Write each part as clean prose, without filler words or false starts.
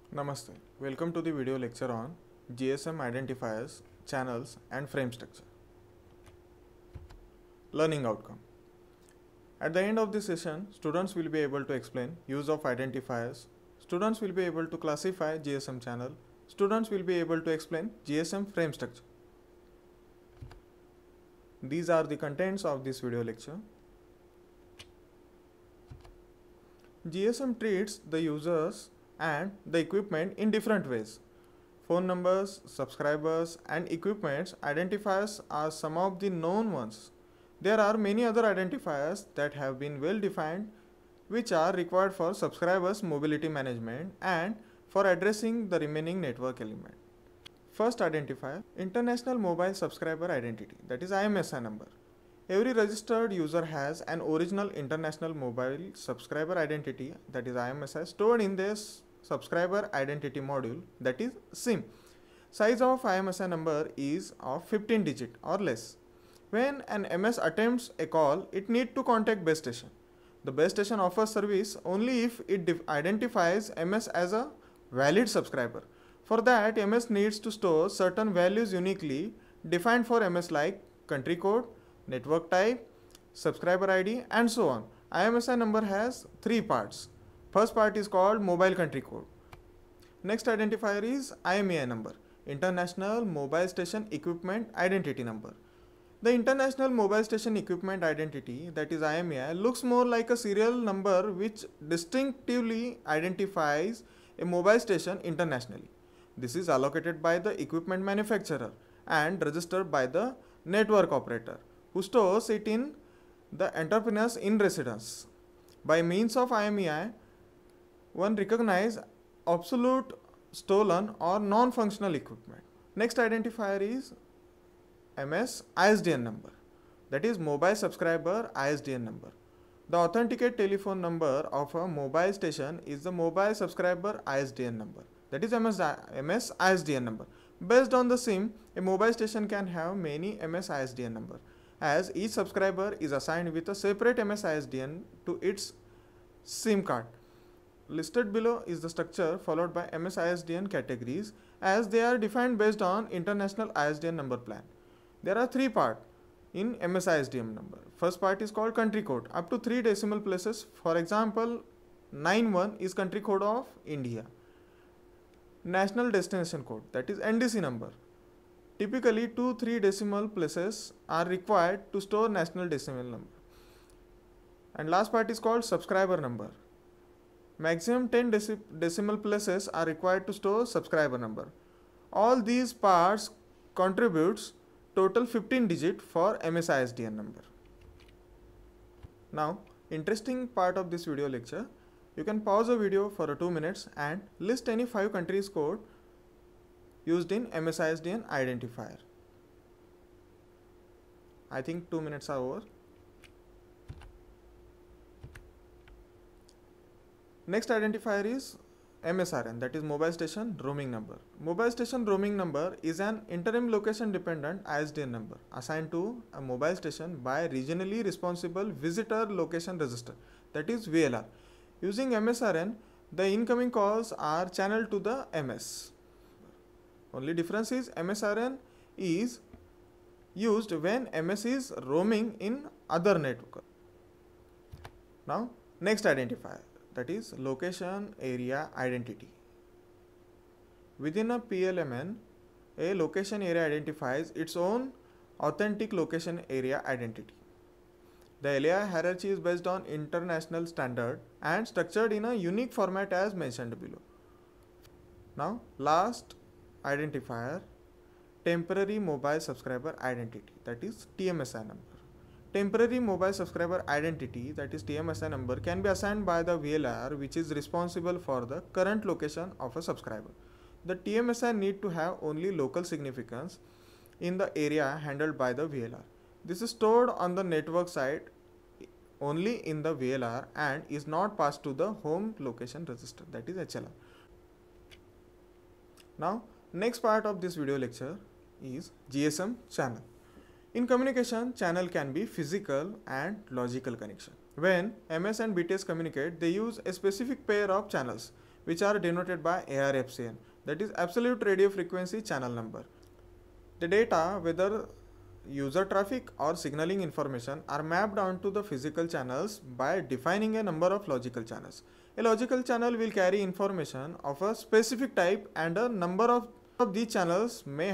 Namaste. Welcome to the video lecture on GSM identifiers, channels and frame structure. Learning outcome. At the end of this session, students will be able to explain use of identifiers, students will be able to classify GSM channel, students will be able to explain GSM frame structure. These are the contents of this video lecture. GSM treats the users and the equipment in different ways. Phone numbers, subscribers and equipments identifiers are some of the known ones. There are many other identifiers that have been well defined which are required for subscribers mobility management and for addressing the remaining network element. First identifier, International Mobile Subscriber Identity, that is IMSI number. Every registered user has an original International Mobile Subscriber Identity, that is IMSI, stored in this subscriber identity module, that is SIM. Size of IMSI number is of 15 digit or less. When an MS attempts a call, it needs to contact base station. The base station offers service only if it identifies MS as a valid subscriber. For that, MS needs to store certain values uniquely defined for MS like country code, network type, subscriber ID and so on. IMSI number has three parts. First part is called mobile country code. Next identifier is IMEI number, International Mobile Station Equipment Identity number. The International Mobile Station Equipment Identity, that is IMEI, looks more like a serial number which distinctively identifies a mobile station internationally. This is allocated by the equipment manufacturer and registered by the network operator, who stores it in the entrepreneur's in residence. By means of IMEI, one recognizes obsolete, stolen or non-functional equipment. Next identifier is MS ISDN number, that is mobile subscriber ISDN number. The authenticate telephone number of a mobile station is the mobile subscriber ISDN number, that is MS ISDN number. Based on the SIM, a mobile station can have many MS ISDN number, as each subscriber is assigned with a separate MS ISDN to its SIM card. Listed below is the structure followed by MS ISDN categories, as they are defined based on International ISDN number plan. There are three parts in MS ISDN number. First part is called country code, up to 3 decimal places. For example, 91 is country code of India. National destination code, that is NDC number. Typically 2-3 decimal places are required to store national decimal number. And last part is called subscriber number. Maximum 10 decimal places are required to store subscriber number. All these parts contributes total 15 digit for MS ISDN number. Now, interesting part of this video lecture, you can pause the video for 2 minutes and list any 5 countries code used in MS ISDN identifier. I think 2 minutes are over. Next identifier is MSRN, that is mobile station roaming number. Mobile station roaming number is an interim location dependent ISDN number assigned to a mobile station by regionally responsible visitor location register, that is VLR. Using MSRN, the incoming calls are channeled to the MS. Only difference is MSRN is used when MS is roaming in other network. Now, next identifier, that is location area identity. Within a PLMN, a location area identifies its own authentic location area identity. The LAI hierarchy is based on international standard and structured in a unique format as mentioned below. Now, last identifier, temporary mobile subscriber identity, that is TMSI number. Temporary mobile subscriber identity, that is TMSI number, can be assigned by the VLR, which is responsible for the current location of a subscriber. The TMSI need to have only local significance in the area handled by the VLR. This is stored on the network side only in the VLR and is not passed to the home location register, that is HLR. Now, next part of this video lecture is GSM channel. In communication, channel can be physical and logical connection. When MS and BTS communicate, they use a specific pair of channels which are denoted by ARFCN, that is absolute radio frequency channel number. The data, whether user traffic or signaling information, are mapped onto the physical channels by defining a number of logical channels. A logical channel will carry information of a specific type, and a number of these channels may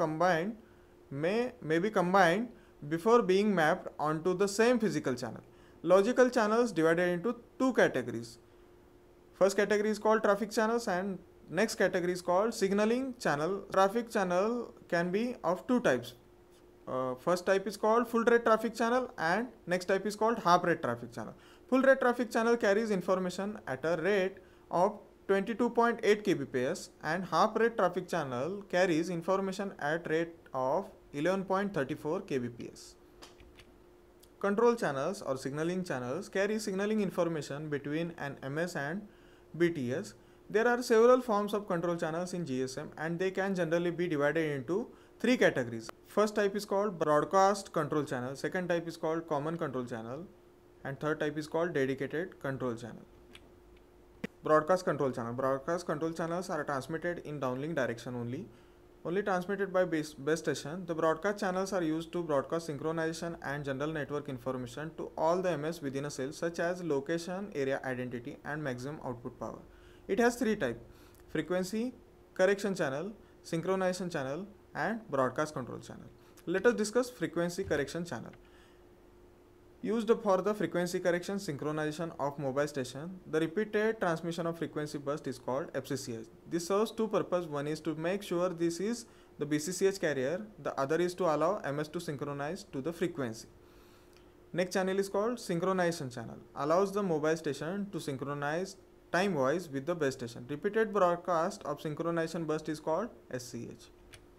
be combined before being mapped onto the same physical channel. Logical channels divided into two categories. First category is called traffic channels, and next category is called signaling channel. Traffic channel can be of two types. First type is called full rate traffic channel, and next type is called half rate traffic channel. Full rate traffic channel carries information at a rate of 22.8 kbps, and half rate traffic channel carries information at rate of 11.34 kbps. Control channels or signaling channels carry signaling information between an MS and BTS. There are several forms of control channels in GSM, and they can generally be divided into three categories. First type is called broadcast control channel, second type is called common control channel, and third type is called dedicated control channel. Broadcast control channel. Broadcast control channels are transmitted in downlink direction only transmitted by base station. The broadcast channels are used to broadcast synchronization and general network information to all the MS within a cell, such as location, area identity, and maximum output power. It has three types: frequency correction channel, synchronization channel, and broadcast control channel. Let us discuss frequency correction channel. Used for the frequency correction synchronization of mobile station, the repeated transmission of frequency burst is called FCCH. This serves two purposes. One is to make sure this is the BCCH carrier, the other is to allow MS to synchronize to the frequency. Next channel is called synchronization channel. Allows the mobile station to synchronize time wise with the base station. Repeated broadcast of synchronization burst is called SCH.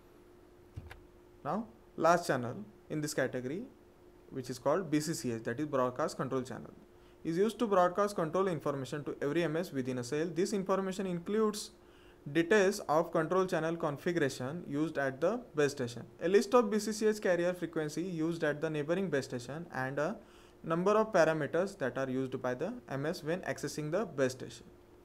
Now, last channel in this category, which is called BCCH, that is broadcast control channel, is used to broadcast control information to every MS within a cell. This information includes details of control channel configuration used at the base station, a list of BCCH carrier frequency used at the neighboring base station, and a number of parameters that are used by the MS when accessing the base station.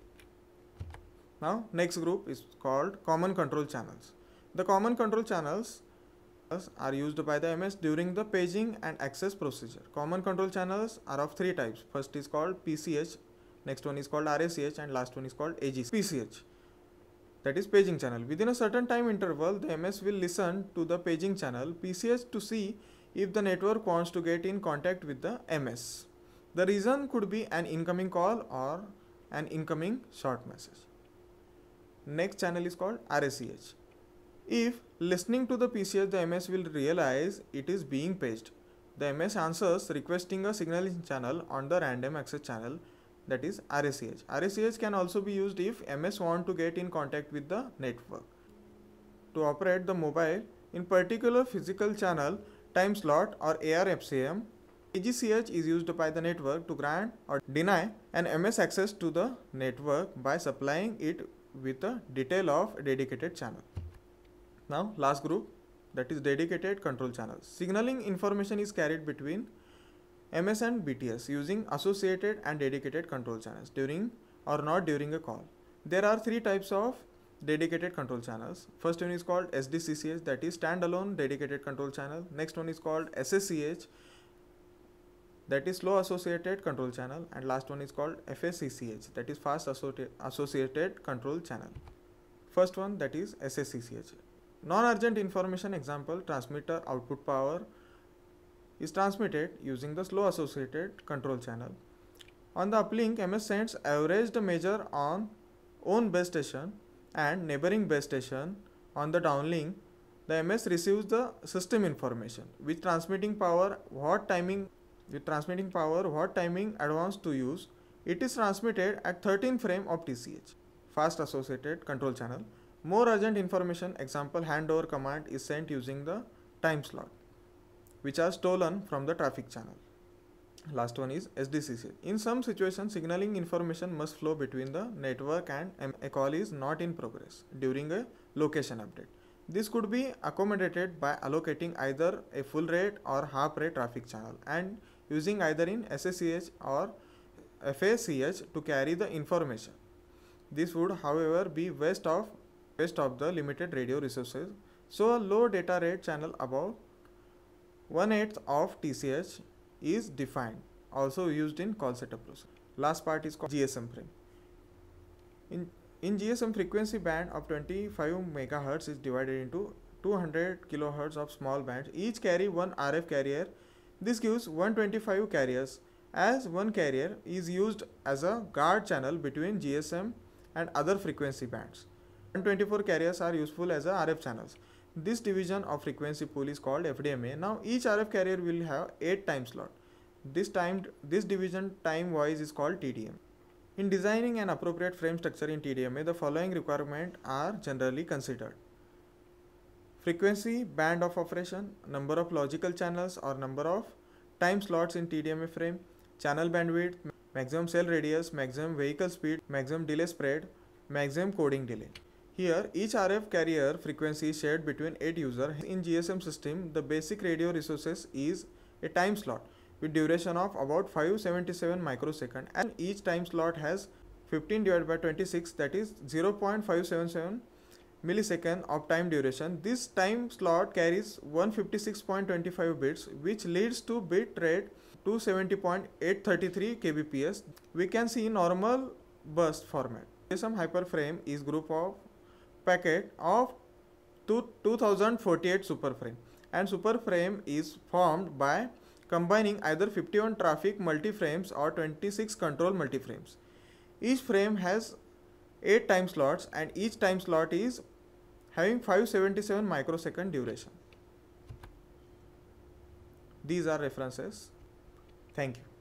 Now, next group is called common control channels. The common control channels are used by the MS during the paging and access procedure. Common control channels are of three types. First is called PCH, next one is called RACH, and last one is called AGC. PCH, that is paging channel. Within a certain time interval, the MS will listen to the paging channel PCH to see if the network wants to get in contact with the MS. The reason could be an incoming call or an incoming short message. Next channel is called RACH. If listening to the PCH, the MS will realize it is being paged. The MS answers requesting a signaling channel on the random access channel, that is RACH. RACH can also be used if MS want to get in contact with the network. To operate the mobile in particular physical channel time slot or ARFCM, AGCH is used by the network to grant or deny an MS access to the network by supplying it with a detail of a dedicated channel. Now, last group, that is dedicated control channels. Signaling information is carried between MS and BTS using associated and dedicated control channels during or not during a call. There are three types of dedicated control channels. First one is called SDCCH, that is standalone dedicated control channel. Next one is called SACH, that is slow associated control channel, and last one is called FACCH, that is fast associated control channel. First one, that is SACCH. Non-urgent information, example transmitter output power, is transmitted using the slow associated control channel. On the uplink, MS sends averaged measure on own base station and neighboring base station. On the downlink, the MS receives the system information with transmitting power what timing advance to use. It is transmitted at 13 frame of TCH. Fast associated control channel. More urgent information, example handover command, is sent using the time slot, which are stolen from the traffic channel. Last one is SDCC. In some situations, signaling information must flow between the network and a call is not in progress during a location update. This could be accommodated by allocating either a full rate or half rate traffic channel and using either in SACH or FACH to carry the information. This would, however, be waste of the limited radio resources. So a low data rate channel above 1/8 of TCH is defined, also used in call setup process. Last part is called GSM frame. In GSM, frequency band of 25 MHz is divided into 200 kHz of small bands. Each carry one RF carrier. This gives 125 carriers, as one carrier is used as a guard channel between GSM and other frequency bands. 124 carriers are useful as a RF channels. This division of frequency pool is called FDMA. Now each RF carrier will have 8 time slot. This division time wise is called TDM. In designing an appropriate frame structure in TDMA, the following requirements are generally considered: frequency band of operation, number of logical channels or number of time slots in TDMA frame, channel bandwidth, maximum cell radius, maximum vehicle speed, maximum delay spread, maximum coding delay. Here, each RF carrier frequency is shared between 8 users. In GSM system, the basic radio resources is a time slot with duration of about 577 microsecond, and each time slot has 15 divided by 26, that is 0.577 millisecond of time duration. This time slot carries 156.25 bits, which leads to bit rate 270.833 kbps. We can see normal burst format. GSM hyperframe is group of packet of 2048 superframe, and superframe is formed by combining either 51 traffic multiframes or 26 control multiframes. Each frame has 8 time slots, and each time slot is having 577 microsecond duration. These are references. Thank you.